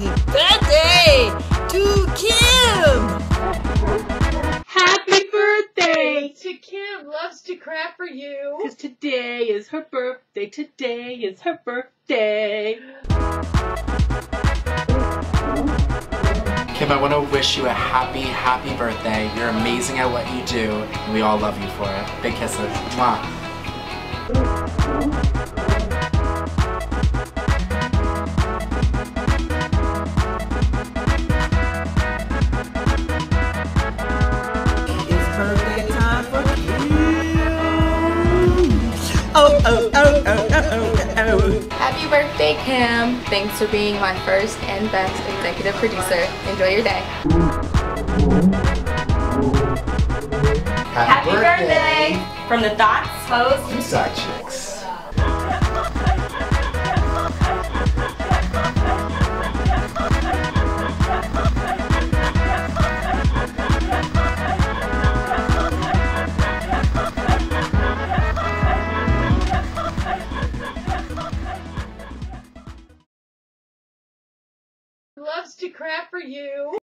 Happy birthday to Kim! Happy birthday to Kim. Loves to crap for you. 'Cause today is her birthday. Today is her birthday. Kim, I want to wish you a happy, happy birthday. You're amazing at what you do, and we all love you for it. Big kisses. Mwah. It's birthday time for Kim! Oh, oh, oh, oh, oh, oh, oh. Happy birthday, Kim. Thanks for being my first and best executive producer. Enjoy your day. Happy birthday from the Thoughts host. You side chicks. Loves to crap for you.